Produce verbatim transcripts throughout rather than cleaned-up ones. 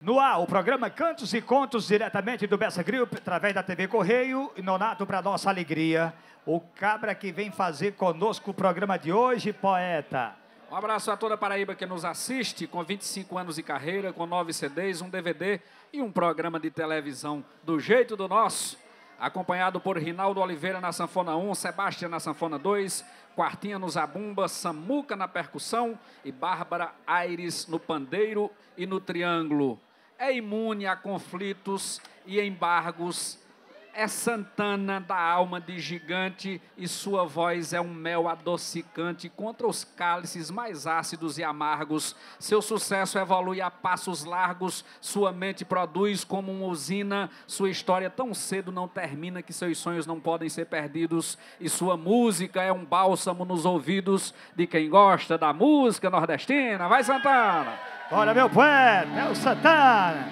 No ar, o programa Cantos e Contos, diretamente do Bessa Grill, através da T V Correio, e Nonato, para nossa alegria, o cabra que vem fazer conosco o programa de hoje, poeta. Um abraço a toda a Paraíba que nos assiste, com vinte e cinco anos de carreira, com nove C Ds, um D V D e um programa de televisão do jeito do nosso, acompanhado por Rinaldo Oliveira na sanfona um, Sebastião na sanfona dois, Quartinha no zabumba, Samuca na percussão e Bárbara Aires no pandeiro e no triângulo. É imune a conflitos e embargos, é Santana da alma de gigante e sua voz é um mel adocicante contra os cálices mais ácidos e amargos. Seu sucesso evolui a passos largos, sua mente produz como uma usina, sua história tão cedo não termina que seus sonhos não podem ser perdidos e sua música é um bálsamo nos ouvidos de quem gosta da música nordestina. Vai, Santana! Olha, meu poeta, é o Santana!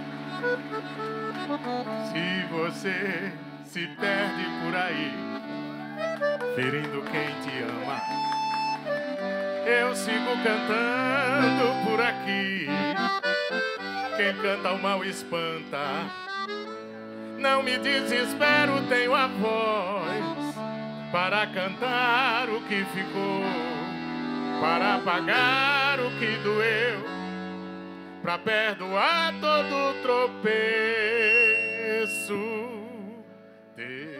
Se você se perde por aí, ferindo quem te ama, eu sigo cantando por aqui. Quem canta o mal espanta. Não me desespero, tenho a voz para cantar o que ficou, para apagar o que doeu, pra perdoar todo tropeço teu.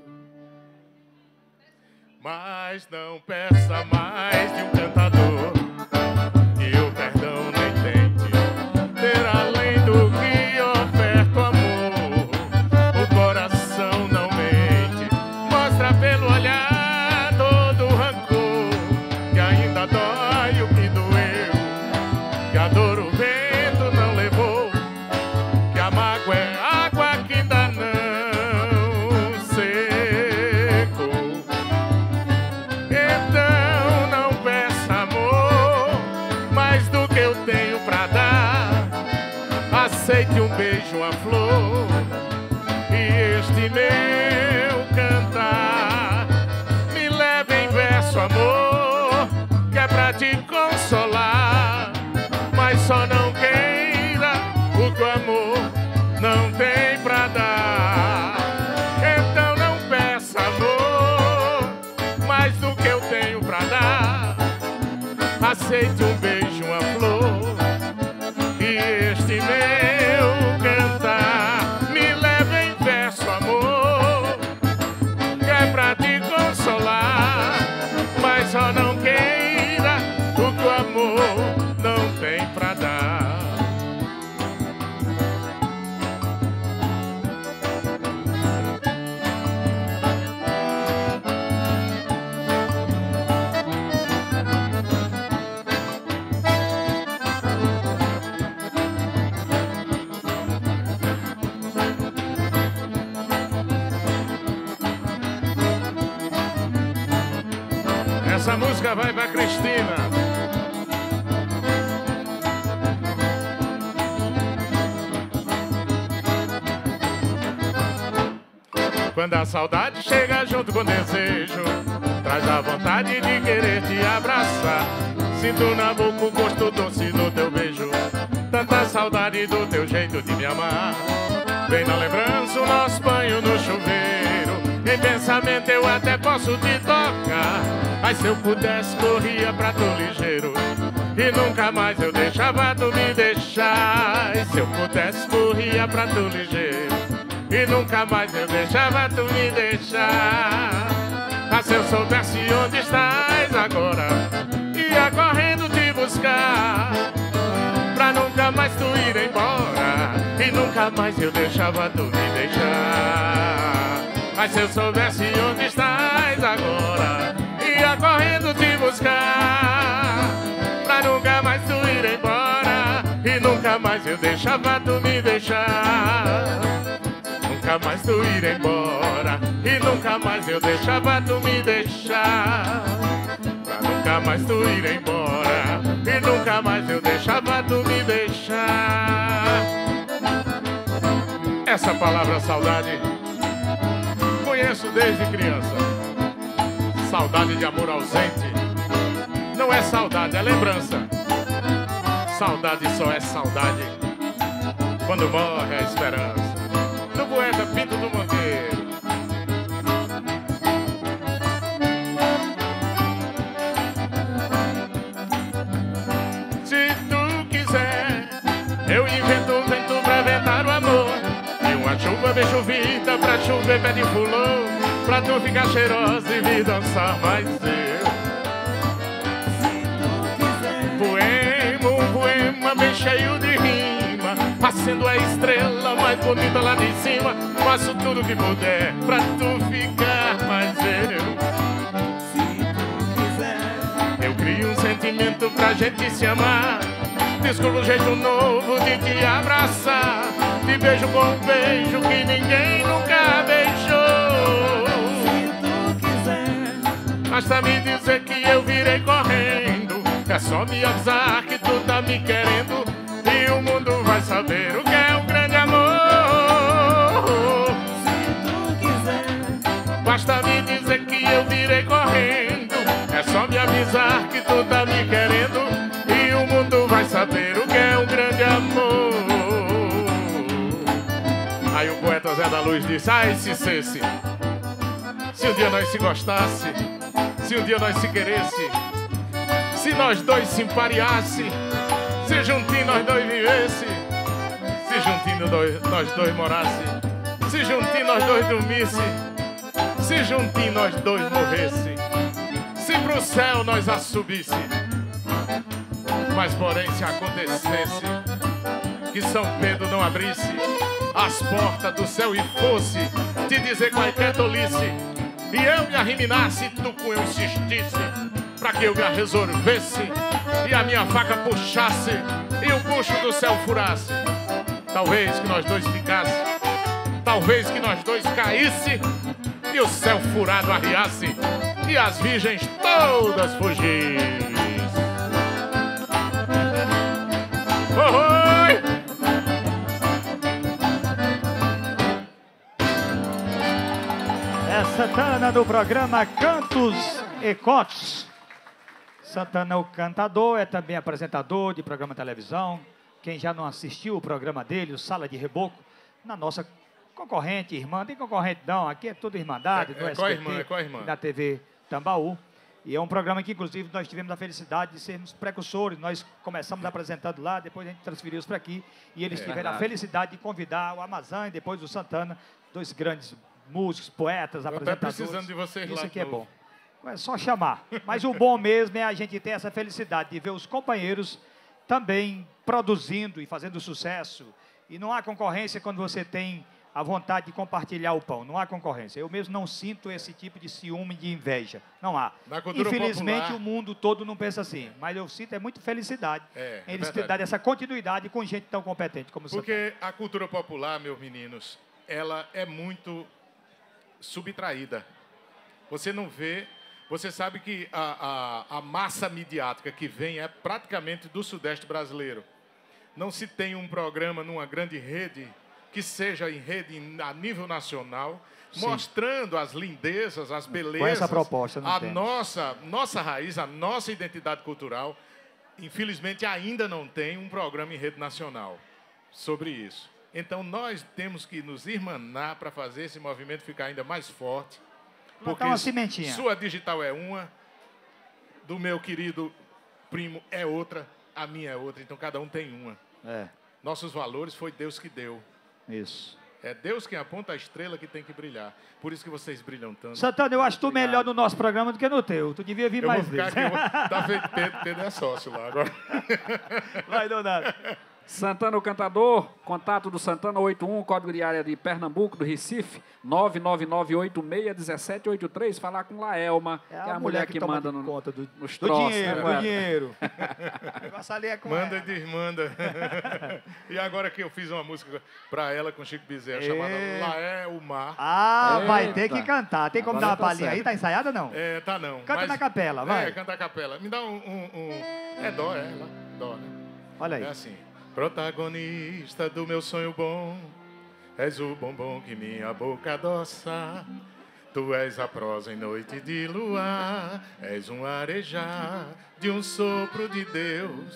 Mas não peça mais de um cantador que o perdão nem tente ter além do que oferta o amor. O coração não mente, mostra pelo olhar todo o rancor que ainda dói o que doeu, que a dor o vento não levou, que a mágoa é água que ainda não secou. Então não peça amor mais do que eu tenho pra dar. Aceite um beijo, uma flor e este meu cantar. Me leve em verso, amor, que é pra te consolar, mas só não queira o que o amor não tem pra dar. Então não peça amor mais do que eu tenho pra dar. Aceite um beijo, uma flor e este meu cantar. Me leve em verso, amor, que é pra te consolar, mas só não queira o que o amor não tem pra dar. Essa música vai pra Cristina. Quando a saudade chega junto com o desejo, traz a vontade de querer te abraçar. Sinto na boca o gosto doce do teu beijo, tanta saudade do teu jeito de me amar. Vem na lembrança o nosso banho no chuveiro, em pensamento eu até posso te tocar. Mas se eu pudesse corria pra tu ligeiro e nunca mais eu deixava tu me deixar. E se eu pudesse corria pra tu ligeiro e nunca mais eu deixava tu me deixar. Mas se eu soubesse onde estás agora, ia correndo te buscar, pra nunca mais tu ir embora e nunca mais eu deixava tu me deixar. Mas se eu soubesse onde estás agora, ia correndo te buscar, pra nunca mais tu ir embora e nunca mais eu deixava tu me deixar. Nunca mais tu ir embora e nunca mais eu deixava tu me deixar. Pra nunca mais tu ir embora e nunca mais eu deixava tu me deixar. Essa palavra saudade conheço desde criança. Saudade de amor ausente não é saudade, é lembrança. Saudade só é saudade quando morre a esperança. Do poeta Pinto do Monteiro. Se tu quiser, eu invento um vento pra ventar o amor, e uma chuva bem chovida pra chover pé de fulô, pra tu ficar cheirosa e vir dançar mais eu. Poema, um poema bem cheio de rima, acendo a estrela mais bonita lá de cima, faço tudo que puder pra tu ficar mais eu. Se tu quiser, eu crio um sentimento pra gente se amar, descubro um jeito novo de te abraçar, te beijo com um beijo que ninguém nunca beijou. Se tu quiser, basta me dizer que eu virei correndo, é só me avisar que tu tá me querendo, e o mundo vai saber o que é um grande amor. Se tu quiser, basta me dizer que eu virei correndo, é só me avisar que tu tá me querendo, e o mundo vai saber o que é um grande amor. Aí o poeta Zé da Luz disse: ai, se cesse, se um dia nós se gostasse, se um dia nós se queresse, se nós dois se empareasse, se juntinho nós dois vivesse, se juntinho dois, nós dois morasse, se juntinho nós dois dormisse, se juntinho nós dois morresse, se pro céu nós a subisse. Mas porém se acontecesse que São Pedro não abrisse as portas do céu e fosse te dizer qualquer tolice, e eu me arriminasse, tu com eu insistisse, pra que eu me resolvesse, e a minha faca puxasse, e o bucho do céu furasse, talvez que nós dois ficasse, talvez que nós dois caísse, e o céu furado arriasse, e as virgens todas fugissem. Oh, oh! É Santana do programa Cantos e Contos. Santana é o cantador, é também apresentador de programa de televisão. Quem já não assistiu o programa dele, o Sala de Reboco, na nossa concorrente, irmã, tem concorrente não, aqui é tudo irmandade, é, do é S B T, qual irmã, é qual irmã? Da T V Tambaú. E é um programa que, inclusive, nós tivemos a felicidade de sermos precursores. Nós começamos apresentando lá, depois a gente transferiu isso para aqui. E eles É tiveram verdade. a felicidade de convidar o Amazã e depois o Santana, dois grandes músicos, poetas, Tô até apresentadores. precisando de vocês lá Isso de aqui é novo. bom. É só chamar. Mas o bom mesmo é a gente ter essa felicidade de ver os companheiros também produzindo e fazendo sucesso. E não há concorrência quando você tem a vontade de compartilhar o pão. Não há concorrência. Eu mesmo não sinto esse tipo de ciúme, de inveja. Não há. Na cultura Infelizmente, popular, o mundo todo não pensa assim. Mas eu sinto é muito felicidade É, em é eles verdade. darem essa continuidade com gente tão competente como o Santana. porque a cultura popular, meus meninos, ela é muito subtraída. Você não vê, você sabe que a, a, a massa midiática que vem é praticamente do Sudeste brasileiro. Não se tem um programa numa grande rede que seja em rede a nível nacional, Sim. mostrando as lindezas, as belezas, Com essa proposta, não a temos. nossa, nossa raiz, a nossa identidade cultural. Infelizmente, ainda não tem um programa em rede nacional sobre isso. Então, nós temos que nos irmanar para fazer esse movimento ficar ainda mais forte. Porque uma sementinha. sua digital é uma, do meu querido primo é outra, a minha é outra. Então, cada um tem uma. É, Nossos valores foi Deus que deu. isso. É Deus quem aponta a estrela que tem que brilhar. Por isso que vocês brilham tanto. Santana, eu acho tu Obrigado. melhor no nosso programa do que no teu. Tu devia vir Eu vou mais ficar vezes. aqui, eu vou... Tá feito, Pedro, Pedro é sócio lá agora. Vai, Donato. Santana, o cantador, contato do Santana oito um, código de área de Pernambuco, do Recife, nove nove nove oito seis um sete oito três, falar com Laelma, É que é a mulher que, toma manda de no, conta do, nos do troços. dinheiro, né, do poeta? dinheiro. O negócio ali é com Manda e ela. desmanda. E agora que eu fiz uma música pra ela com Chico Bezerra, É. chamada Lá é o Mar. Ah, vai Eita. ter que cantar. Tem como Agora dar uma tá palhinha certo. aí? Tá ensaiada ou não? É, tá não. Canta mas- na capela, vai. É, canta a capela. Me dá um... um, um- É dó, é, lá. Dó, né? Olha aí. É assim. Protagonista do meu sonho bom, és o bombom que minha boca adoça. Tu és a prosa em noite de luar, és um arejar de um sopro de Deus.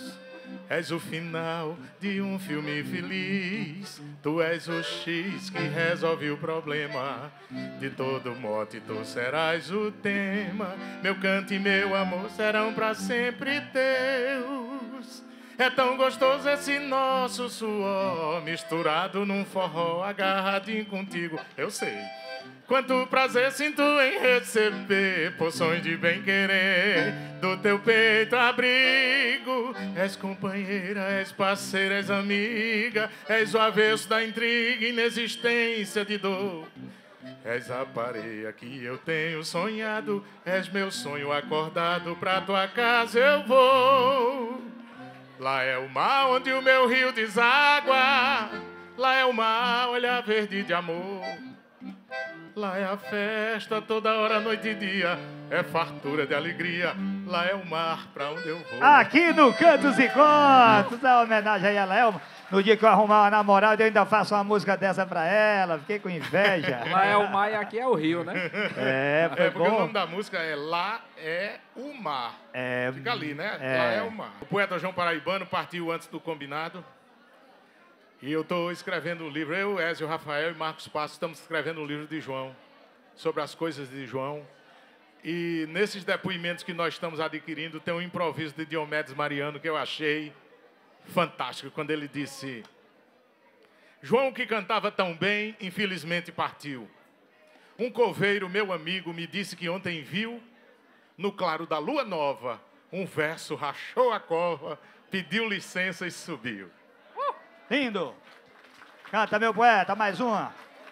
És o final de um filme feliz. Tu és o X que resolve o problema. De todo mote tu serás o tema. Meu canto e meu amor serão pra sempre teus. É tão gostoso esse nosso suor, misturado num forró, agarradinho contigo, eu sei. Quanto prazer sinto em receber poções de bem-querer do teu peito abrigo. És companheira, és parceira, és amiga, és o avesso da intriga, inexistência de dor. És a pareia que eu tenho sonhado, és meu sonho acordado, pra tua casa eu vou. Lá é o mar onde o meu rio deságua, lá é o mar, olhar verde de amor. Lá é a festa, toda hora, noite e dia, é fartura de alegria. Lá é o mar pra onde eu vou. Aqui no Cantos e Contos, a homenagem aí a Elma. No dia que eu arrumar uma namorada, eu ainda faço uma música dessa pra ela. Fiquei com inveja. Lá é o mar e aqui é o rio, né? É, foi é porque bom. O nome da música é Lá é o Mar. É, Fica ali, né? é. Lá é o mar. O poeta João Paraibano partiu antes do combinado. E eu estou escrevendo um livro. Eu, Ézio, Rafael e Marcos Passos estamos escrevendo um livro de João, sobre as coisas de João. E nesses depoimentos que nós estamos adquirindo, tem um improviso de Diomedes Mariano que eu achei fantástico, quando ele disse: João, que cantava tão bem, infelizmente partiu. Um coveiro, meu amigo, me disse que ontem viu, no claro da lua nova, um verso rachou a cova, pediu licença e subiu. Lindo. Canta, meu poeta, mais uma.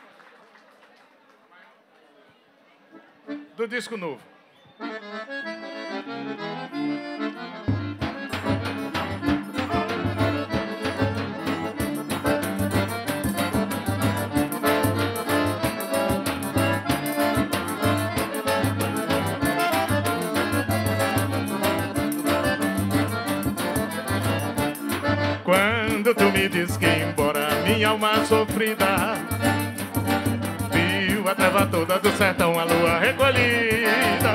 Do disco novo. Quando tu me diz que embora minha alma sofrida viu a treva toda do sertão, a lua recolhida.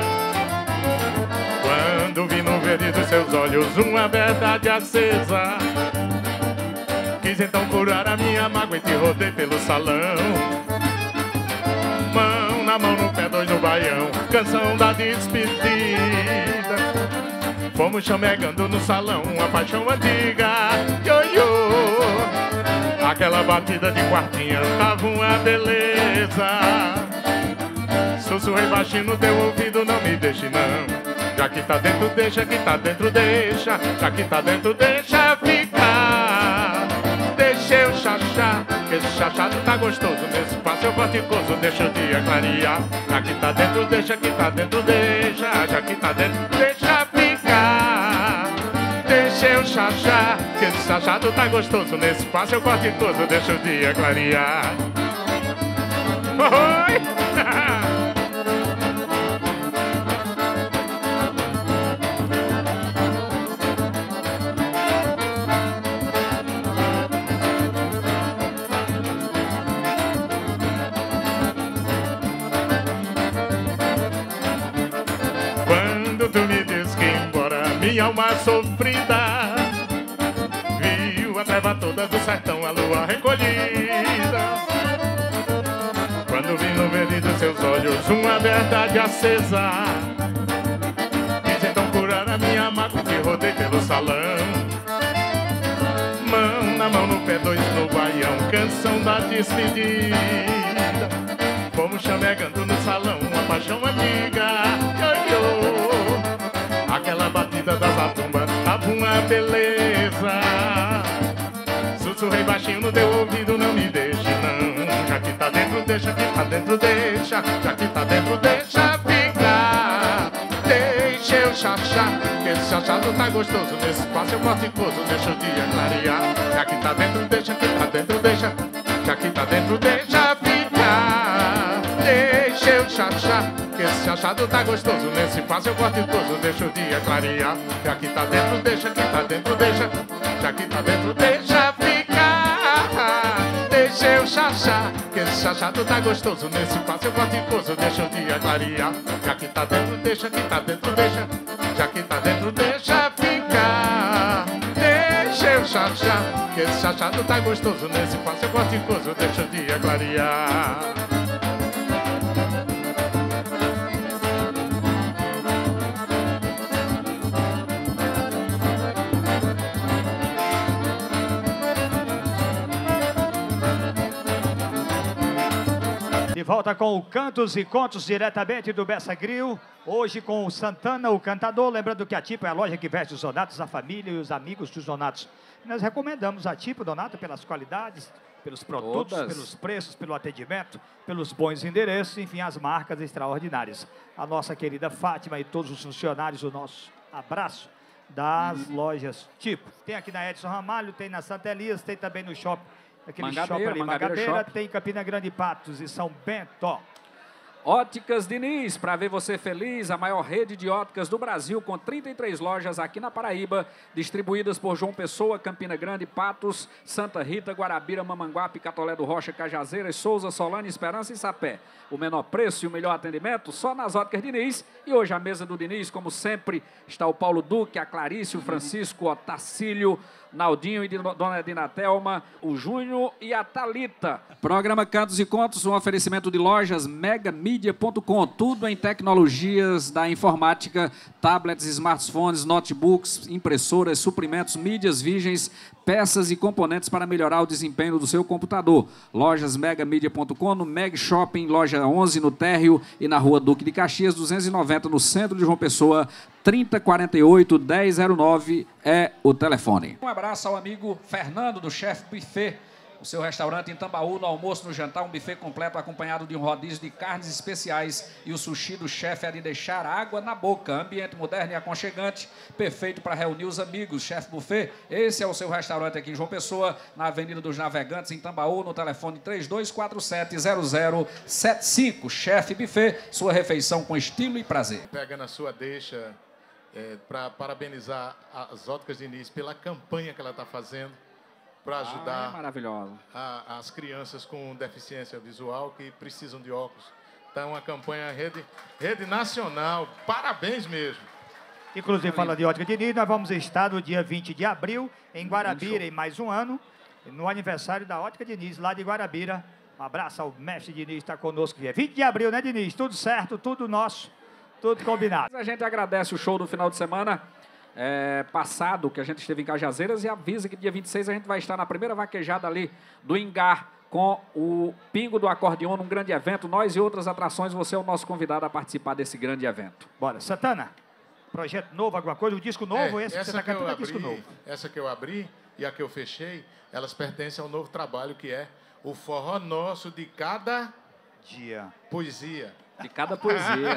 Quando vi no verde dos seus olhos uma verdade acesa, quis então curar a minha mágoa e te rodei pelo salão. Mão na mão, no pé, dois no baião, canção da despedida. Fomos chamegando no salão uma paixão antiga, ioiô. Aquela batida de quartinha tava uma beleza. Sussurrei baixinho no teu ouvido, não me deixe não. Já que tá dentro, deixa, que tá dentro, deixa. Já que tá dentro, deixa ficar. Deixa eu chachar, que esse chachado tá gostoso. Nesse passo eu goticoso, deixa o dia clarear. Já que tá dentro, deixa, que tá dentro, deixa. Já que tá dentro, deixa ficar. Deixa eu chachar, que esse chachado tá gostoso. Nesse passo eu goticoso, deixa o dia clarear. Oi! Quando tu me diz que embora minha alma sofrida viu a treva toda do sertão, a lua recolhida. Quando vi no verde dos seus olhos uma verdade acesa, quis então curar a minha mágoa, te rodei pelo salão. Mão na mão, no pé, dois no baião, canção da despedida. Fomos chamegando no salão uma paixão amiga, ioiô. Aquela batida das atumbas tava uma beleza. Sussurrei baixinho no teu ouvido, não me deixe não. Já que tá dentro, deixa, que tá dentro, deixa. Já que tá dentro, deixa ficar. Deixa eu chachar, que esse chachado tá gostoso. Nesse espaço eu goticoso, deixa o dia clarear. Já que tá dentro, deixa, que tá dentro, deixa. Já que tá dentro, deixa ficar. Deixa eu chachar, que esse chachado tá gostoso. Nesse espaço eu goticoso, deixa o dia clarear. Já que tá dentro, deixa, que tá dentro, deixa. Já que tá dentro, deixa ficar. Deixa eu chachar, que esse chachado tá gostoso. Nesse espaço eu goticoso, deixa o dia clarear. Já que tá dentro, deixa, que tá dentro, deixa. Já que tá dentro, deixa ficar. Deixa cheio chato, chato, que esse chachado tá gostoso nesse passo, eu gosto de coisa, deixa o dia clarear. De volta com o Cantos e Contos, diretamente do Bessa Grill. Hoje com o Santana, o cantador. Lembrando que a Tipo é a loja que veste os Donatos, a família e os amigos dos Donatos. Nós recomendamos a Tipo, Donato, pelas qualidades, pelos produtos, Todas. pelos preços, pelo atendimento, pelos bons endereços, enfim, as marcas extraordinárias. A nossa querida Fátima e todos os funcionários, o nosso abraço das lojas Tipo. Tem aqui na Edson Ramalho, tem na Santa Elias, tem também no shopping. Aquele Mangabeira, shopping ali, Mangabeira Mangabeira, Shop. tem Campina Grande, Patos e São Bento. Óticas Diniz, para ver você feliz, a maior rede de óticas do Brasil, com trinta e três lojas aqui na Paraíba, distribuídas por João Pessoa, Campina Grande, Patos, Santa Rita, Guarabira, Mamanguape, Catolé do Rocha, Cajazeiras, Souza, Solane, Esperança e Sapé. O menor preço e o melhor atendimento só nas Óticas Diniz. E hoje a mesa do Diniz, como sempre, está o Paulo Duque, a Clarice, o Francisco, o Otacílio, Naldinho e Dona Edina Thelma, o Júnior e a Thalita. Programa Cantos e Contos, um oferecimento de lojas mega mídia ponto com. Tudo em tecnologias da informática, tablets, smartphones, notebooks, impressoras, suprimentos, mídias virgens, peças e componentes para melhorar o desempenho do seu computador. Lojas mega mídia ponto com, no Meg Shopping, loja onze no Térreo e na Rua Duque de Caxias, duzentos e noventa, no centro de João Pessoa, trinta, quarenta e oito, dez zero nove é o telefone. Um abraço ao amigo Fernando, do Chef Buffet, o seu restaurante em Tambaú, no almoço, no jantar, um buffet completo acompanhado de um rodízio de carnes especiais, e o sushi do chefe é de deixar água na boca. Ambiente moderno e aconchegante, perfeito para reunir os amigos. Chef Buffet, esse é o seu restaurante aqui em João Pessoa, na Avenida dos Navegantes, em Tambaú, no telefone três dois quatro sete, zero zero sete cinco. Chef Buffet, sua refeição com estilo e prazer. Pega na sua deixa é, para parabenizar as Óticas Diniz pela campanha que ela está fazendo para ajudar ah, é maravilhosa. A, as crianças com deficiência visual que precisam de óculos. Então, uma campanha rede, rede nacional. Parabéns mesmo. Inclusive, falando de Ótica Diniz, nós vamos estar no dia vinte de abril, em Guarabira, em mais um ano, no aniversário da Ótica Diniz, lá de Guarabira. Um abraço ao mestre Diniz, está conosco. vinte de abril, né, Diniz? Tudo certo, tudo nosso, tudo combinado. A gente agradece o show do final de semana É, passado, que a gente esteve em Cajazeiras, e avisa que dia vinte e seis a gente vai estar na primeira vaquejada ali do Engar, com o Pingo do Acordeon, num grande evento. Nós e outras atrações, você é o nosso convidado a participar desse grande evento. Bora, Santana, projeto novo, alguma coisa, um disco novo, é, esse que você essa está que eu cantando é abri, disco novo. Essa que eu abri e a que eu fechei, elas pertencem ao novo trabalho que é o Forró Nosso de Cada Dia. Poesia. De cada poesia.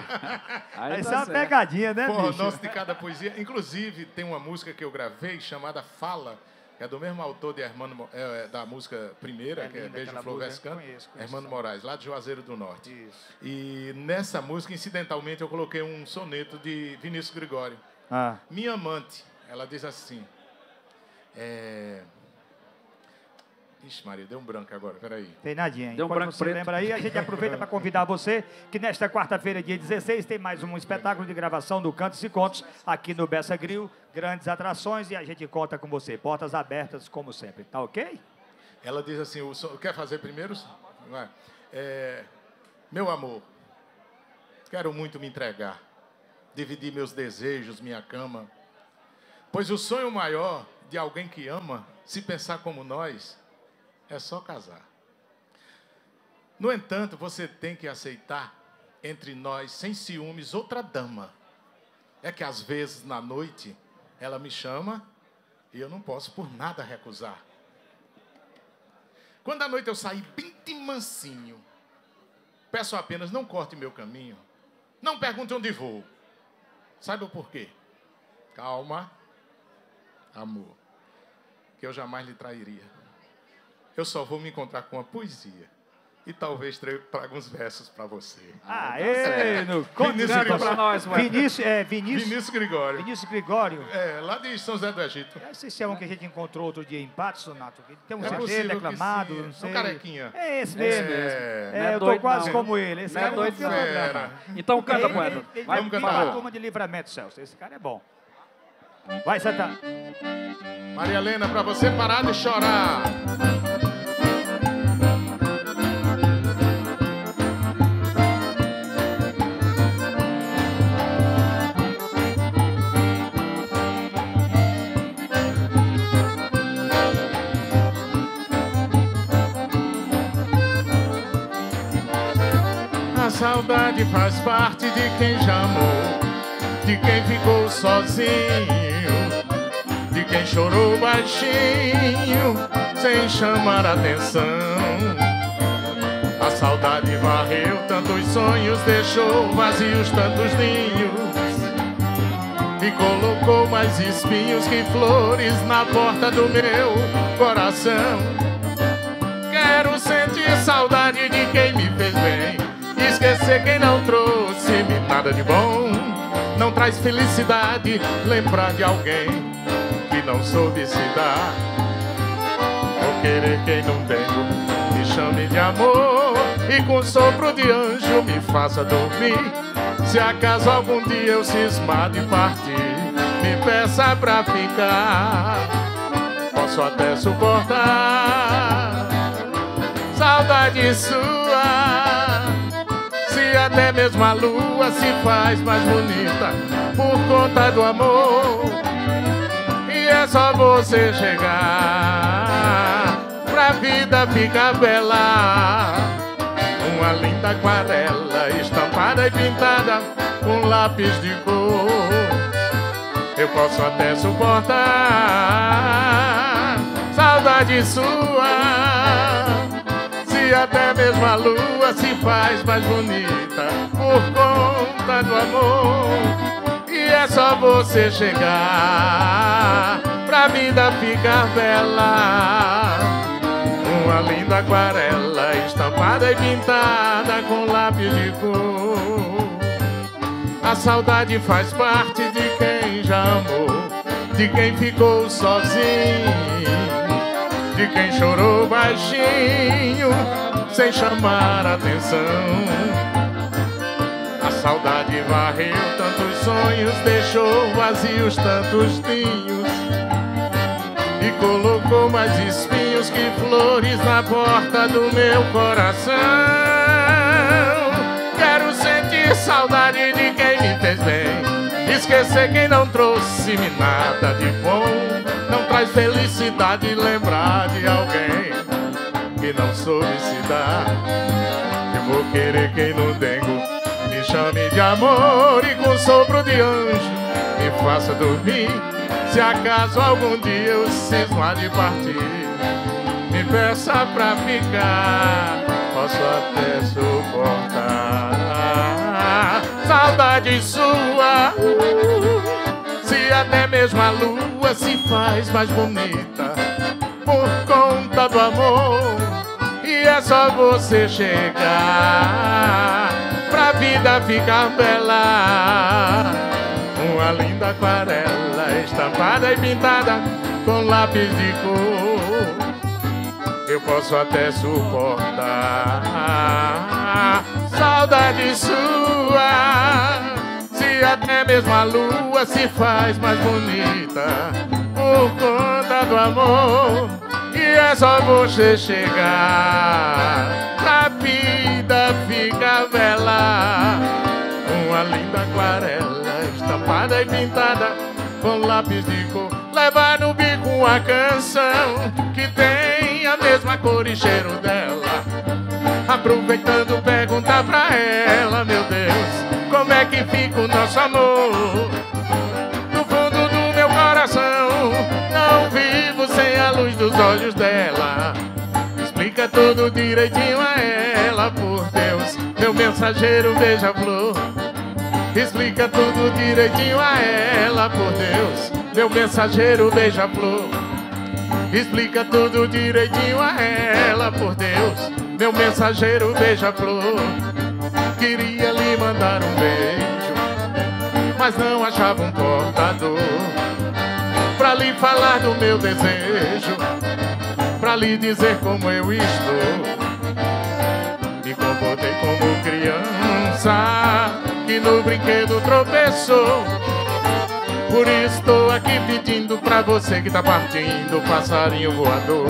Aí Essa tá é uma certo. pegadinha, né, Forró bicho? Nosso de Cada Poesia. Inclusive, tem uma música que eu gravei chamada Fala, que é do mesmo autor de Hermano, é, da música primeira, É que é linda Beijo aquela Flor música, Vescante, conheço, conheço. Hermano Moraes, lá de Juazeiro do Norte. Isso. E nessa música, incidentalmente, eu coloquei um soneto de Vinícius Gregório. Ah. Minha amante, ela diz assim, é... Ixi, Maria, deu um branco agora, peraí. Tem nadinha. Deu um Enquanto branco você preto. lembra aí, a gente aproveita para convidar você que nesta quarta-feira, dia dezesseis, tem mais um espetáculo de gravação do Cantos e Contos aqui no Bessa Grill. Grandes atrações e a gente conta com você. Portas abertas, como sempre. Tá ok? Ela diz assim, o so... quer fazer primeiro? Vai. É... Meu amor, quero muito me entregar, dividir meus desejos, minha cama, pois o sonho maior de alguém que ama, se pensar como nós, é só casar. No entanto, você tem que aceitar entre nós, sem ciúmes, outra dama. É que às vezes, na noite, ela me chama e eu não posso por nada recusar. Quando à noite eu sair bem de mansinho, peço apenas, não corte meu caminho, não pergunte onde vou. Saiba o porquê. Calma, amor, que eu jamais lhe trairia. Eu só vou me encontrar com uma poesia. E talvez traga uns versos para você. Ah, é, no Vinícius Canta para nós, mano. Vinícius, é, Vinícius, Vinícius Gregório. Vinícius Gregório. É, lá de São José do Egito. Esse é um que a gente encontrou outro dia em Patos, Sonato. Tem um É C D possível que declamado, sim. não sei. Um carequinha. É esse mesmo. É, É, não é eu tô doido, quase não. como ele. Esse Não é cara doido, não não. tem programa. Então canta, Ele- poeta. ele- ele Vai, vai Vamos vir cantar. pra turma de livramento, Celso. Esse cara é bom. Vai, Santana. Maria Helena, pra você parar de chorar. A saudade faz parte de quem já amou, de quem ficou sozinho, de quem chorou baixinho, sem chamar atenção. A saudade varreu tantos sonhos, deixou vazios tantos ninhos, e colocou mais espinhos que flores na porta do meu coração. Quero sentir saudade de quem me fez bem, esquecer quem não trouxe-me nada de bom. Não traz felicidade lembrar de alguém que não soube se dar. Vou querer quem não tenho, me chame de amor, e com sopro de anjo me faça dormir. Se acaso algum dia eu cismar de partir, me peça pra ficar. Posso até suportar saudade sua, se até mesmo a lua se faz mais bonita por conta do amor. E é só você chegar pra vida ficar bela. Uma linda aquarela estampada e pintada com lápis de cor. Eu posso até suportar saudade sua, se até mesmo a lua se faz mais bonita por conta do amor. E é só você chegar pra vida ficar bela. Uma linda aquarela estampada e pintada com lápis de cor. A saudade faz parte de quem já amou, de quem ficou sozinho, de quem chorou baixinho, sem chamar atenção. A saudade varreu tantos sonhos, deixou vazios tantos ninhos, e colocou mais espinhos que flores na porta do meu coração. Quero sentir saudade de quem me fez bem, esquecer quem não trouxe-me nada de bom. Não traz felicidade lembrar de alguém que não soube se dar. Eu vou querer quem não tenho, me chame de amor, e com sopro de anjo me faça dormir. Se acaso algum dia eu cismar de partir, me peça pra ficar. Posso até suportar saudade sua, se até mesmo a lua se faz mais bonita por conta do amor. E é só você chegar pra vida ficar bela. Uma linda aquarela estampada e pintada com lápis de cor. Eu posso até suportar saudade sua, se até mesmo a lua se faz mais bonita por conta do amor. E é só você chegar pra vida ficar bela. Uma linda aquarela estampada e pintada com lápis de cor. Levar no bico uma canção que tem a mesma cor e cheiro dela. Aproveitando, perguntar pra ela, meu Deus, como é que fica o nosso amor? No fundo do meu coração não vivo sem a luz dos olhos dela. Explica tudo direitinho a ela, por Deus, meu mensageiro beija-flor. Explica tudo direitinho a ela, por Deus, meu mensageiro beija-flor. Explica tudo direitinho a ela, por Deus, meu mensageiro beija-flor. Queria lhe mandar um beijo, mas não achava um portador pra lhe falar do meu desejo, pra lhe dizer como eu estou. Me comportei como criança que no brinquedo tropeçou. Por isso estou aqui pedindo pra você que tá partindo, passarinho voador.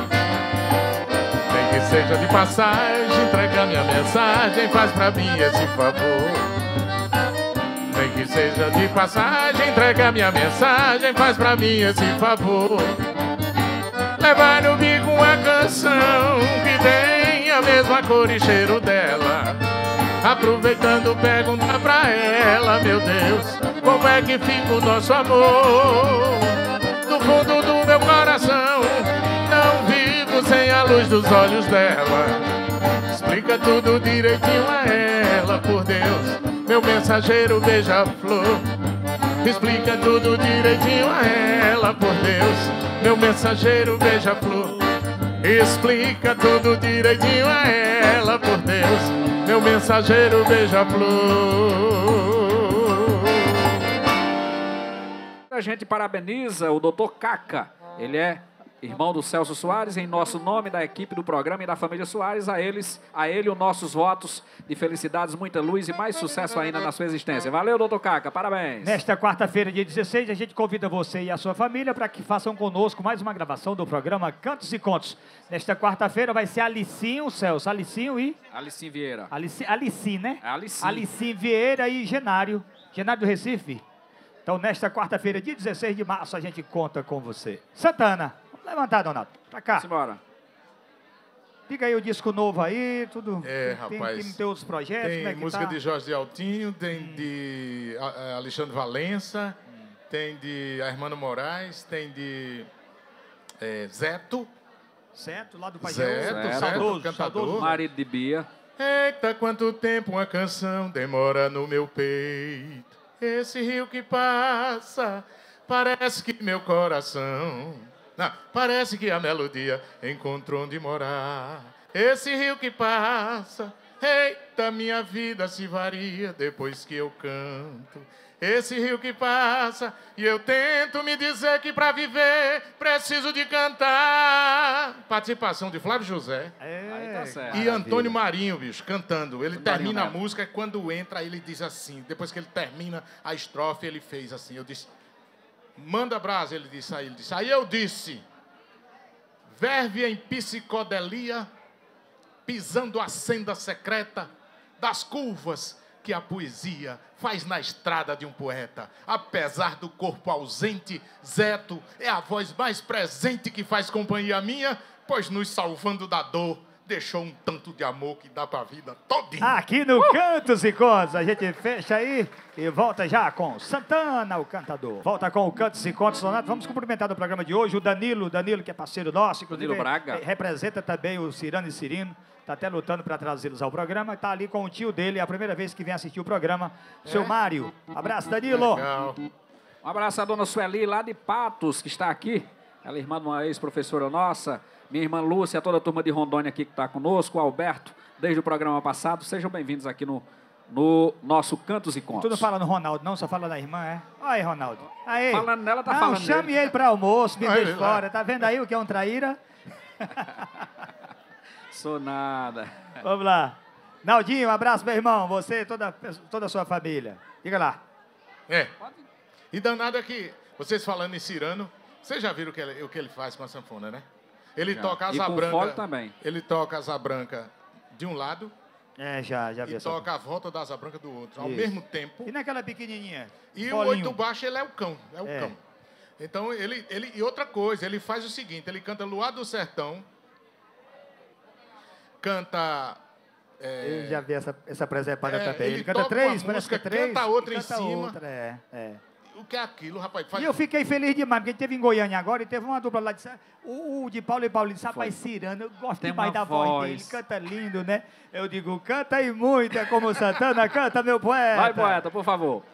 Nem que seja de passagem, entrega minha mensagem, faz pra mim esse favor. Nem que seja de passagem, entrega minha mensagem, faz pra mim esse favor. Leva no bico uma canção que tem a mesma cor e cheiro dela. Aproveitando, pergunta pra ela, meu Deus, como é que fica o nosso amor? Do fundo do meu coração, não vivo sem a luz dos olhos dela. Explica tudo direitinho a ela, por Deus, meu mensageiro beija-flor. Explica tudo direitinho a ela, por Deus, meu mensageiro beija-flor. Explica tudo direitinho a ela, por Deus, meu mensageiro beija-flor. A gente parabeniza o doutor Caca. Ele é irmão do Celso Soares, em nosso nome, da equipe do programa e da família Soares. A eles, a ele, os nossos votos de felicidades, muita luz e mais sucesso ainda na sua existência. Valeu, doutor Caca, parabéns. Nesta quarta-feira, dia dezesseis, a gente convida você e a sua família para que façam conosco mais uma gravação do programa Cantos e Contos. Nesta quarta-feira vai ser Alicinho, Celso, Alicinho e... Alicim Vieira. Alici, Alici, né? É Alicim. Alicim Vieira e Genário. Genário do Recife. Então, nesta quarta-feira, dia dezesseis de março, a gente conta com você. Santana, vamos levantar, Donato. Pra cá. Simbora. Fica aí o disco novo aí, tudo. É, tem, rapaz. Tem, tem outros projetos, Tem como é que música tá? de Jorge de Altinho, tem hum. de a, a Alexandre Valença, hum. tem de Hermano Moraes, tem de é, Zeto. Zeto, lá do Pai Zeto, Zeto, saudoso, cantador. saudoso. Marido de Bia. Eita, quanto tempo uma canção demora no meu peito. Esse rio que passa, parece que meu coração... Não, parece que a melodia encontrou onde morar. Esse rio que passa, eita, minha vida se varia depois que eu canto. Esse rio que passa, e eu tento me dizer que para viver preciso de cantar. Participação de Flávio José. É, Aí tá certo. E Antônio Marinho, bicho, cantando. Ele Antônio termina a Neto. música, quando entra, ele diz assim. Depois que ele termina a estrofe, ele fez assim. Eu disse, manda brasa, ele disse aí. Ele disse, aí eu disse, verve em psicodelia, pisando a senda secreta das curvas que a poesia faz na estrada de um poeta. Apesar do corpo ausente, Zeto é a voz mais presente que faz companhia minha, pois nos salvando da dor, deixou um tanto de amor que dá pra vida todinha. Aqui no uh! Cantos e Contos, a gente fecha aí e volta já com Santana, o cantador. Volta com o Cantos e Contos, Donato. Vamos cumprimentar no programa de hoje o Danilo, Danilo que é parceiro nosso, Danilo Braga. Representa também o Cirano e Cirino. Está até lutando para trazê-los ao programa. Está ali com o tio dele, é a primeira vez que vem assistir o programa. É? Seu Mário. Abraço, Danilo. Legal. Um abraço à dona Sueli, lá de Patos, que está aqui. Ela é irmã de uma ex-professora nossa. Minha irmã Lúcia, toda a turma de Rondônia aqui que está conosco. O Alberto, desde o programa passado. Sejam bem-vindos aqui no, no nosso Cantos e Contos. Tu não fala no Ronaldo, não? Só fala da irmã, é? Olha aí, Ronaldo. Aí. Falando nela, tá não, falando chame dele. ele para almoço, me Aí, deixe fora. Tá vendo aí o que é um traíra? Sou nada. Vamos lá. Naldinho, um abraço, meu irmão. Você e toda, toda a sua família. Diga lá. É. E danado é que, vocês falando em Cirano, vocês já viram o que ele, o que ele faz com a sanfona, né? Ele Já. toca E asa com branca. fole também. Ele toca asa branca de um lado É, já, já vi e essa. toca a volta da asa branca do outro, ao Isso. mesmo tempo. E naquela pequenininha? E Folinho. o oito baixo, ele é o cão, é o É. cão. Então, ele, ele... E outra coisa, ele faz o seguinte, ele canta Luar do Sertão, canta... É, Eu já vi essa, essa presepada É, também. ele Ele canta toca três, uma parece que é música, três. canta outra e em canta cima. outra, é, é. o que é aquilo, rapaz? Faz... E eu fiquei feliz demais, porque a gente teve em Goiânia agora e teve uma dupla lá de... O, o de Paulo e Paulinho disse, rapaz, Cirano, eu gosto Tem demais uma da voz voz. dele, canta lindo, né? Eu digo, canta aí muito, é como o Santana, canta, meu poeta. Vai, poeta, por favor.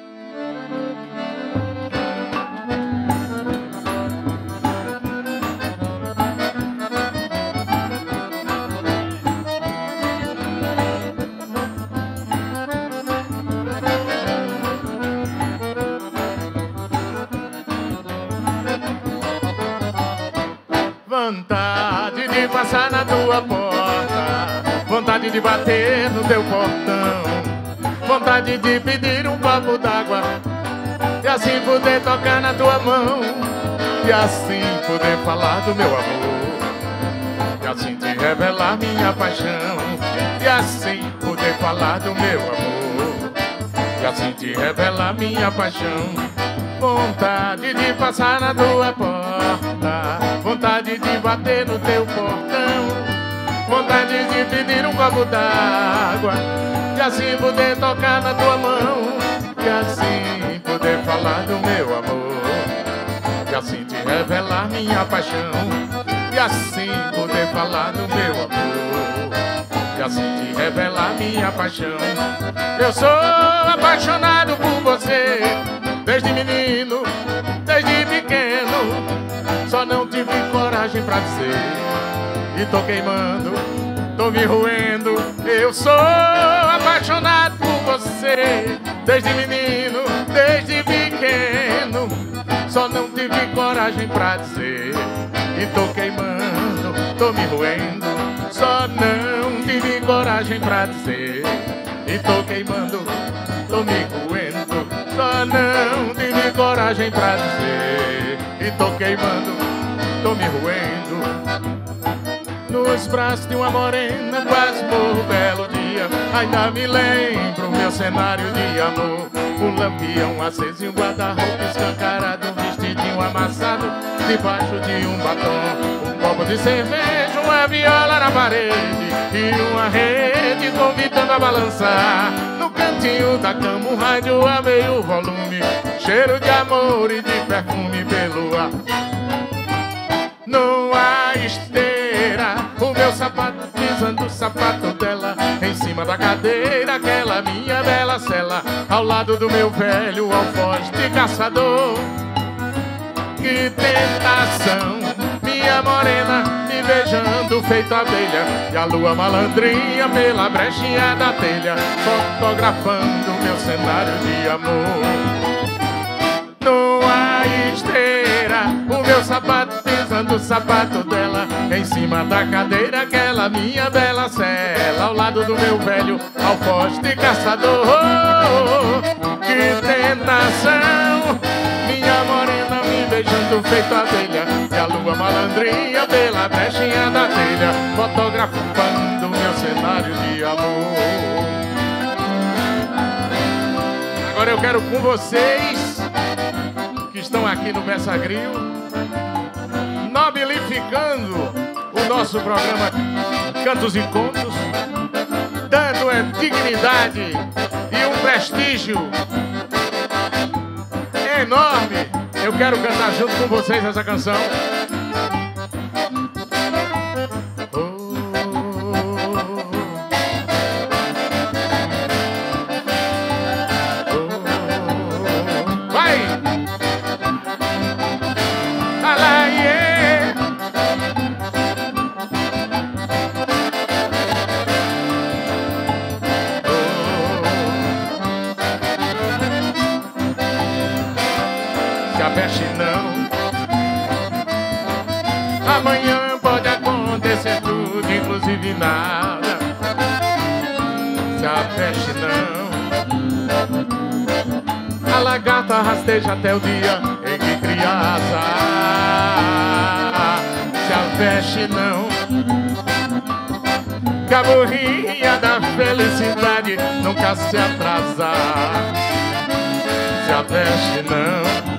Vontade de passar na tua porta, vontade de bater no teu portão, vontade de pedir um copo d'água. e assim poder tocar na tua mão, e assim poder falar do meu amor, e assim te revelar minha paixão, e assim poder falar do meu amor, e assim te revelar minha paixão. Vontade de passar na tua porta, vontade de bater no teu portão, vontade de pedir um copo d'água, e assim poder tocar na tua mão, e assim poder falar do meu amor, e assim te revelar minha paixão, e assim poder falar do meu amor, e assim te revelar minha paixão. Eu sou apaixonado por você, desde menino, desde pequeno, só não tive coragem pra dizer, e tô queimando, tô me roendo. Eu sou apaixonado por você, desde menino, desde pequeno, só não tive coragem pra dizer, e tô queimando, tô me roendo. Só não tive coragem pra dizer, e tô queimando, tô me roendo. Só não tive coragem pra dizer, e tô queimando, tô me roendo. Nos braços de uma morena, quase morro belo dia, ainda me lembro meu cenário de amor. Um lampião aceso e um guarda-roupa escancarado, um vestidinho amassado debaixo de um batom, um copo de cerveja, uma viola na parede e uma rede convidando a balançar. No cantinho da cama um rádio a meio volume, cheiro de amor e de perfume pelo ar. Numa esteira, o meu sapato pisando o sapato dela, em cima da cadeira, aquela minha bela cela, ao lado do meu velho alfoz de caçador. Que tentação, minha morena me beijando feito abelha, e a lua malandrinha pela brechinha da telha, fotografando meu cenário de amor. Numa esteira, o meu sapato pisando o sapato dela, em cima da cadeira, aquela minha bela cela, ao lado do meu velho alfoz de caçador. Que tentação, minha morena me beijando feito abelha, e a lua malandrinha pela brechinha da telha, fotografando meu cenário de amor. Agora eu quero com vocês que estão aqui no Messagril, nobilificando o nosso programa Cantos e Contos, dando é, dignidade e um prestígio enorme. Eu quero cantar junto com vocês essa canção. Amanhã pode acontecer tudo, inclusive nada. Se aveste não, a lagarta rasteja até o dia em que cria asa. Se aveste não, que a burrinha da felicidade nunca se atrasa. Se aveste não,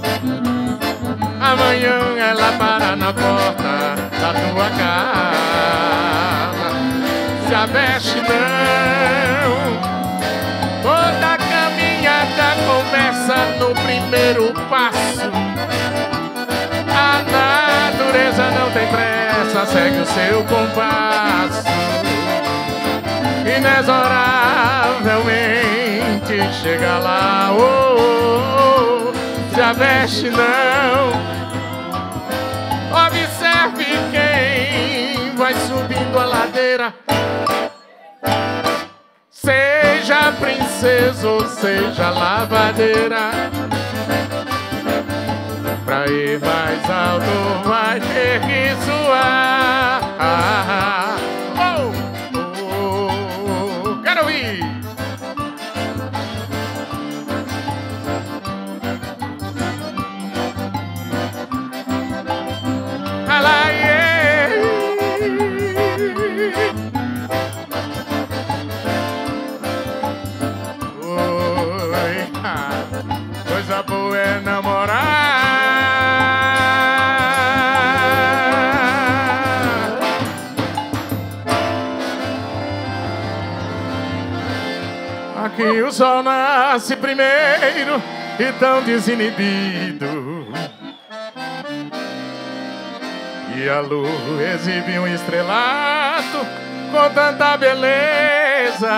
amanhã ela para na porta da tua casa. Se aveste não, toda caminhada começa no primeiro passo. A natureza não tem pressa, segue o seu compasso. Inexoravelmente chega lá. Oh, oh, oh. Se aveste não, observe quem vai subindo a ladeira, seja princesa ou seja lavadeira. Pra ir mais alto vai ter que suar. Oh, oh, oh. Quero ir. Aqui o sol nasce primeiro e tão desinibido, e a lua exibe um estrelato com tanta beleza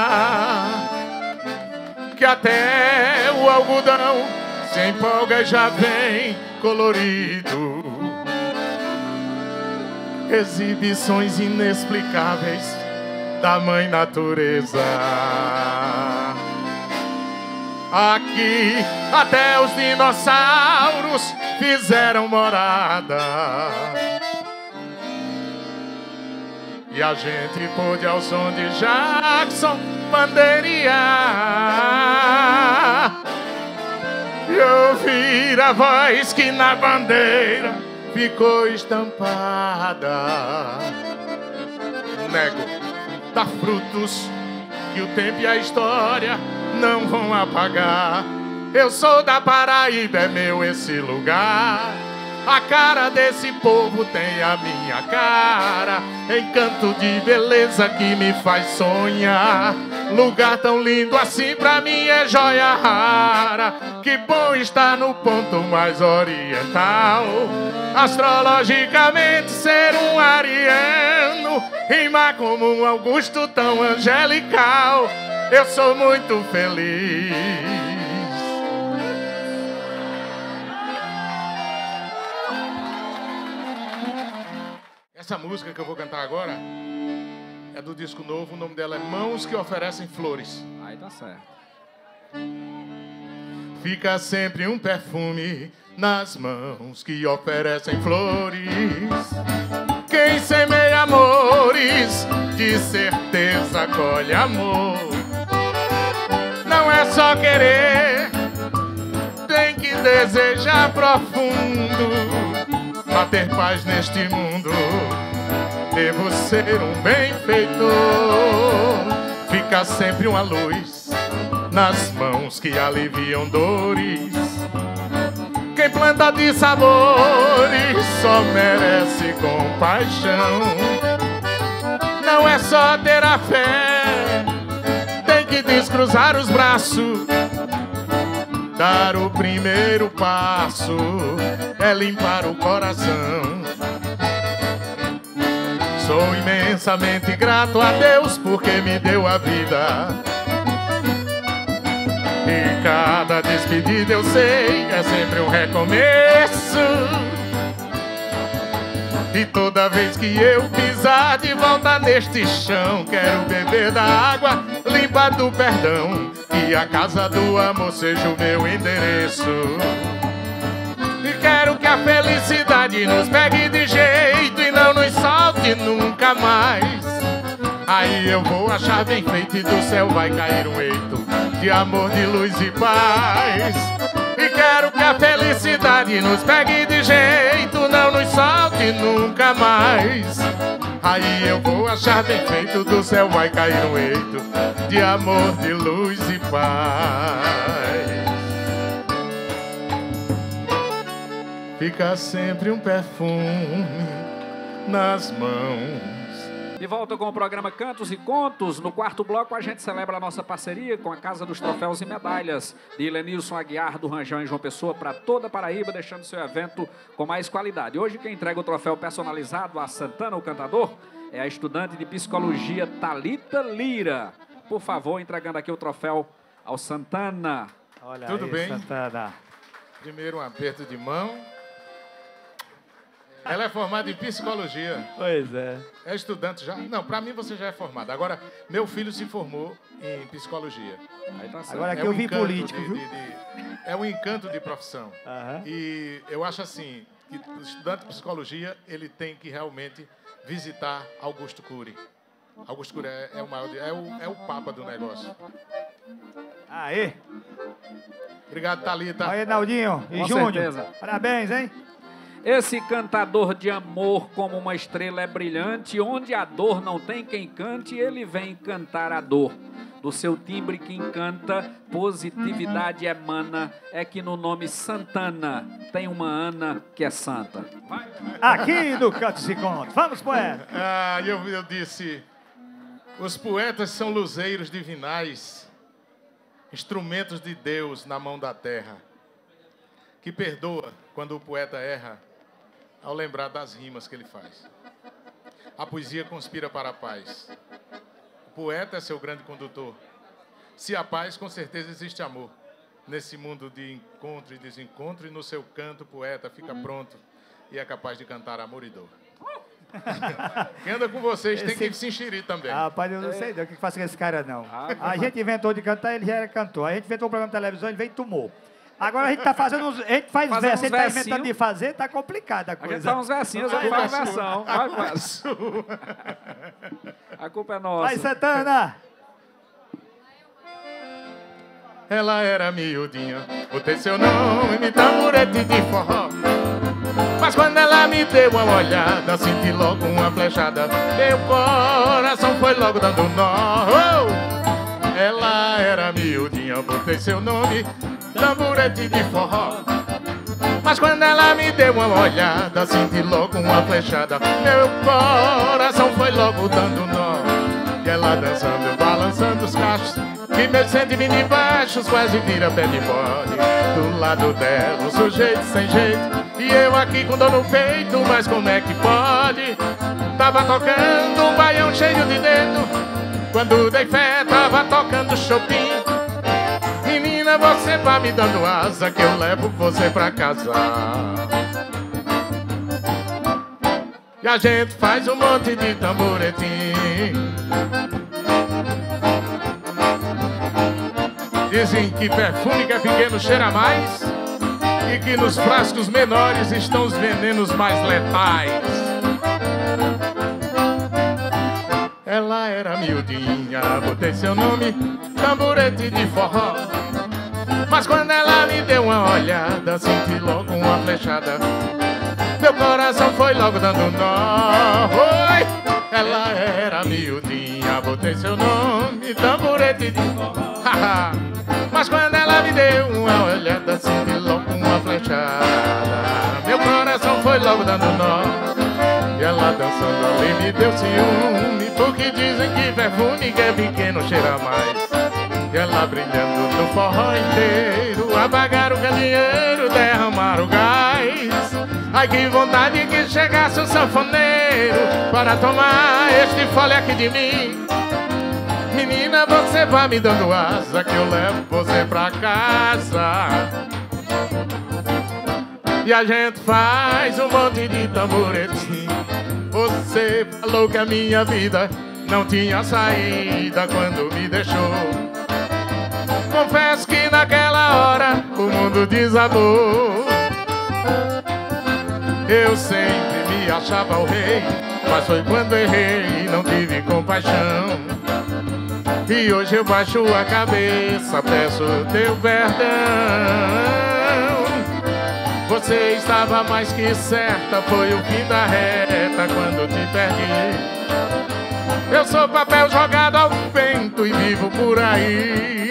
que até o algodão se empolga e já vem colorido. Exibições inexplicáveis da mãe natureza. Aqui até os dinossauros fizeram morada, e a gente pôde ao som de Jackson bandeirear e ouvir a voz que na bandeira ficou estampada. Nego, dá frutos que o tempo e a história não vão apagar. Eu sou da Paraíba, é meu esse lugar. A cara desse povo tem a minha cara, encanto de beleza que me faz sonhar. Lugar tão lindo assim pra mim é joia rara. Que bom estar no ponto mais oriental. Astrologicamente ser um ariano, rimar como um Augusto tão angelical. Eu sou muito feliz. Essa música que eu vou cantar agora é do disco novo, o nome dela é Mãos que Oferecem Flores. Aí tá certo. Fica sempre um perfume nas mãos que oferecem flores. Quem semeia amores, de certeza colhe amor. Não é só querer, tem que desejar profundo. Pra ter paz neste mundo, devo ser um benfeitor. Fica sempre uma luz nas mãos que aliviam dores. Quem planta de sabores só merece compaixão. Não é só ter a fé, tem que descruzar os braços. Dar o primeiro passo é limpar o coração. Sou imensamente grato a Deus porque me deu a vida. E cada despedida eu sei é sempre um recomeço. E toda vez que eu pisar de volta neste chão, quero beber da água limpa do perdão. E a casa do amor seja o meu endereço. E quero que a felicidade nos pegue de jeito e não nos solte nunca mais. Aí eu vou achar bem feito e do céu vai cair um eito de amor, de luz e paz. E quero que a felicidade nos pegue de jeito, não nos solte nunca mais. Aí eu vou achar bem feito, do céu vai cair um eito de amor, de luz e paz. Fica sempre um perfume nas mãos. De volta com o programa Cantos e Contos. No quarto bloco a gente celebra a nossa parceria com a Casa dos Troféus e Medalhas de Ilenilson Aguiar do Ranjão em João Pessoa para toda a Paraíba, deixando seu evento com mais qualidade. Hoje quem entrega o troféu personalizado a Santana, o cantador, é a estudante de psicologia Thalita Lira. Por favor, entregando aqui o troféu ao Santana. Olha Tudo aí, bem? Santana. Primeiro um aperto de mão. Ela é formada em psicologia. Pois é. É estudante já? Não, pra mim você já é formado. Agora, meu filho se formou em psicologia. Aí tá certo. Agora aqui É eu um vi encanto político, de- viu? de- de- é um encanto de profissão. Aham. E eu acho assim, que o estudante de psicologia, ele tem que realmente visitar Augusto Cury. Augusto Cury é, é o maior, de- é o, é o papa do negócio. Aê. Obrigado, Thalita. Aí, Naldinho e Com Júnior. certeza. Parabéns, hein? Esse cantador de amor como uma estrela é brilhante, onde a dor não tem quem cante, ele vem cantar a dor. Do seu timbre que encanta, positividade emana, é que no nome Santana tem uma Ana que é santa. Vai. Aqui do Cantos e Contos. Vamos, poeta. Ah, eu, eu disse, os poetas são luzeiros divinais instrumentos de Deus na mão da terra, que perdoa quando o poeta erra ao lembrar das rimas que ele faz. A poesia conspira para a paz. O poeta é seu grande condutor. Se há paz, com certeza existe amor. Nesse mundo de encontro e desencontro, e no seu canto, o poeta fica pronto e é capaz de cantar amor e dor. Quem anda com vocês tem Esse... que se enxerir também. Ah, rapaz, eu não sei não, o que faz com esse cara, não. A gente inventou de cantar, ele já era cantor. A gente inventou um programa de televisão, ele veio e tomou. Agora a gente tá fazendo uns... A gente faz Fazendo verso, uns ele tá versinho. inventando de fazer, tá complicado a A gente coisa. dá uns versinhos, aí faz versão. Vai, faz. A culpa é nossa. Vai, Santana! Ela era miudinha, botei seu nome, tamborete de forró. Mas quando ela me deu uma olhada, senti logo uma flechada. Meu coração foi logo dando nó. Oh! Ela era miudinha, botei seu nome, tamborete de forró. Mas quando ela me deu uma olhada, senti logo uma flechada. Meu coração foi logo dando nó. E ela dançando, balançando os cachos, que meus sentimentos baixos quase vira pé de bode. Do lado dela, um sujeito sem jeito, e eu aqui com dor no peito, mas como é que pode? Tava tocando um baião cheio de dedo, quando dei fé tava tocando Chopin. Menina, você vai me dando asa, que eu levo você pra casa. E a gente faz um monte de tamboretim. Dizem que perfume que é pequeno cheira mais, e que nos frascos menores estão os venenos mais letais. Ela era miudinha, botei seu nome, tamborete de forró. Mas quando ela me deu uma olhada, senti logo uma flechada. Meu coração foi logo dando nó. Oi! Ela era miudinha, botei seu nome, tamborete de forró. Mas quando ela me deu uma olhada, senti logo uma flechada. Meu coração foi logo dando nó. E ela dançando ali me deu ciúme, porque dizem que perfume que é pequeno cheira mais. E ela brilhando no forró inteiro, apagar o candeeiro, derramar o gás. Ai, que vontade que chegasse o sanfoneiro para tomar este fole aqui de mim. Menina, você vai me dando asa, que eu levo você pra casa. E a gente faz um monte de tamboretim. Você falou que a minha vida não tinha saída quando me deixou. Confesso que naquela hora o mundo desabou. Eu sempre me achava o rei, mas foi quando errei, não tive compaixão. E hoje eu baixo a cabeça, peço teu perdão. Você estava mais que certa, foi o fim da reta quando te perdi. Eu sou papel jogado ao vento e vivo por aí.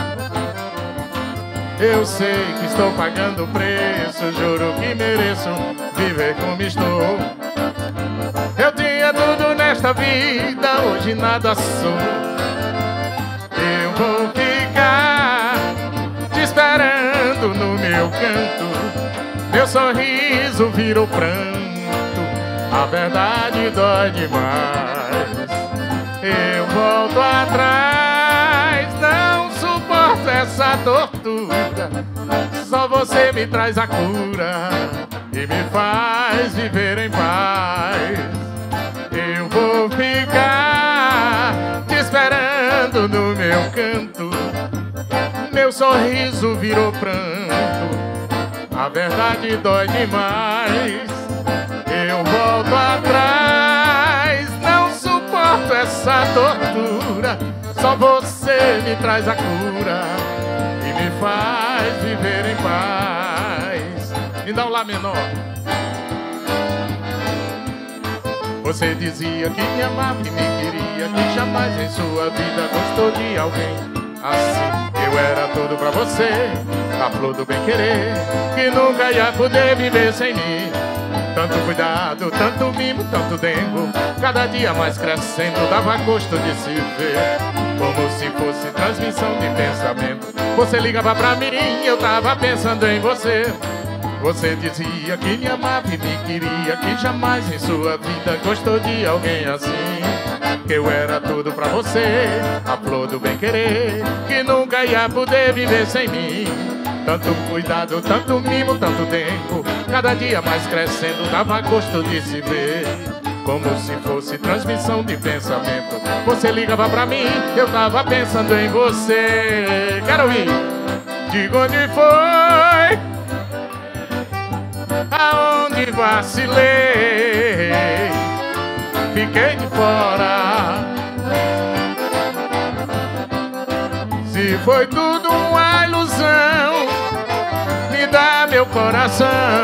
Eu sei que estou pagando o preço, juro que mereço viver como estou. Eu tinha tudo nesta vida, hoje nada sou. Eu vou ficar te esperando no meu canto. Meu sorriso virou pranto, a verdade dói demais. Eu volto atrás, não suporto essa tortura. Só você me traz a cura e me faz viver em paz. Eu vou ficar te esperando no meu canto. Meu sorriso virou pranto, a verdade dói demais. Eu volto atrás, não suporto essa tortura. Só você me traz a cura e me faz viver em paz. Me dá um lá menor. Você dizia que me amava e me queria, que jamais em sua vida gostou de alguém assim. Eu era tudo pra você, a flor do bem querer, que nunca ia poder viver sem mim. Tanto cuidado, tanto mimo, tanto dengo, cada dia mais crescendo, dava gosto de se ver, como se fosse transmissão de pensamento. Você ligava pra mim, eu tava pensando em você. Você dizia que me amava e me queria, que jamais em sua vida gostou de alguém assim. Que eu era tudo pra você, a flor do bem-querer, que nunca ia poder viver sem mim. Tanto cuidado, tanto mimo, tanto tempo, cada dia mais crescendo, dava gosto de se ver, como se fosse transmissão de pensamento. Você ligava pra mim, eu tava pensando em você. Quero ouvir. Diga onde foi, aonde vacilei, fiquei de fora. Se foi tudo uma ilusão, me dá meu coração,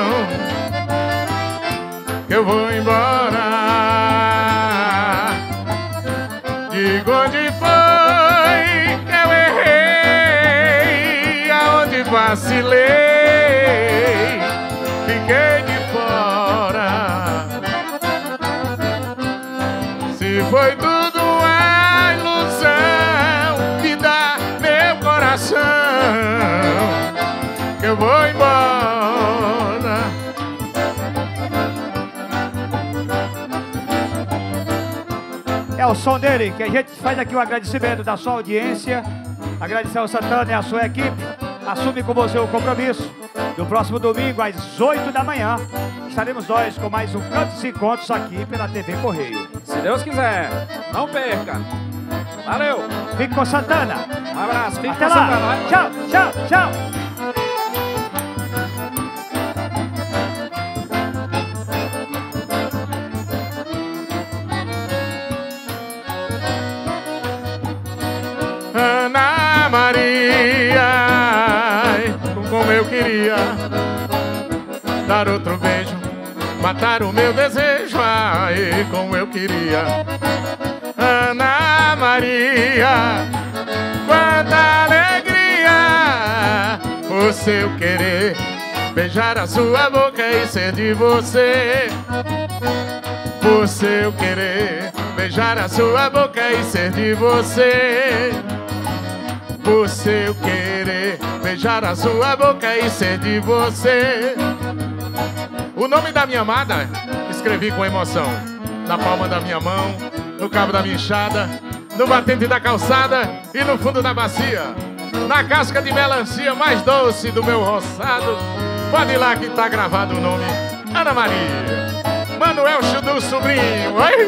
que eu vou embora. Diga onde foi que eu errei, aonde vacilei, fiquei de fora. Se foi tudo uma ilusão, me dá meu coração, que eu vou embora. É o som dele, que a gente faz aqui o agradecimento da sua audiência. Agradecer ao Santana e a sua equipe. Assume com você o compromisso. No próximo domingo, às oito da manhã, estaremos nós com mais um Cantos e Contos aqui pela T V Correio. Se Deus quiser, não perca. Valeu. Fique com Santana. Um abraço. Fique Até com lá. Santana. Tchau, tchau, tchau. Ana Maria, como eu queria dar outro beijo, matar o meu desejo, ai, como eu queria. Ana Maria, quanta alegria, o seu querer, beijar a sua boca e ser de você. Por seu querer, beijar a sua boca e ser de você. Por seu querer, beijar a sua boca e ser de você. O nome da minha amada escrevi com emoção, na palma da minha mão, no cabo da minha enxada, no batente da calçada e no fundo da bacia, na casca de melancia mais doce do meu roçado. Pode ir lá que tá gravado o nome, Ana Maria. Manuel Chudu Sobrinho. Oi?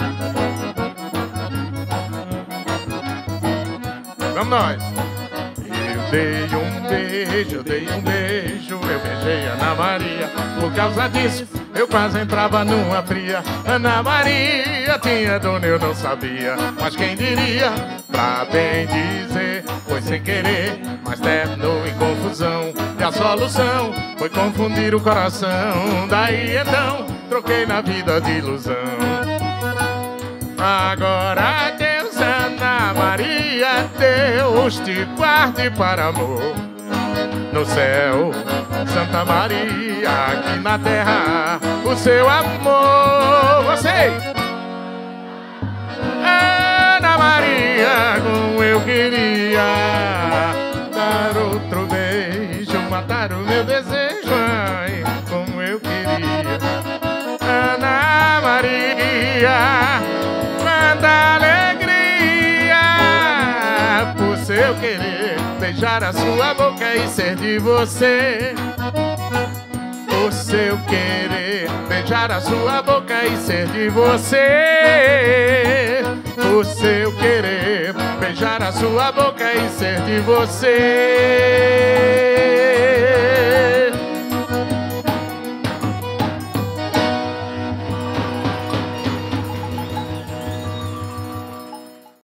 Vamos nós. Eu dei um beijo, eu dei um beijo, eu beijei Ana Maria. Por causa disso, eu quase entrava numa fria. Ana Maria tinha dono, eu não sabia, mas quem diria, pra bem dizer, foi sem querer, mas terminou em confusão. E a solução foi confundir o coração. Daí então, troquei na vida de ilusão. Agora adeus, Ana Maria, Deus te guarde para amor. No céu, Santa Maria, aqui na terra, o seu amor. Você, Ana Maria, como eu queria dar outro beijo, matar o meu desejo, ai, como eu queria. Ana Maria, quanta alegria, por seu querer, beijar a sua boca e ser de você. Por seu querer, beijar a sua boca e ser de você. Por seu querer, beijar a sua boca e ser de você.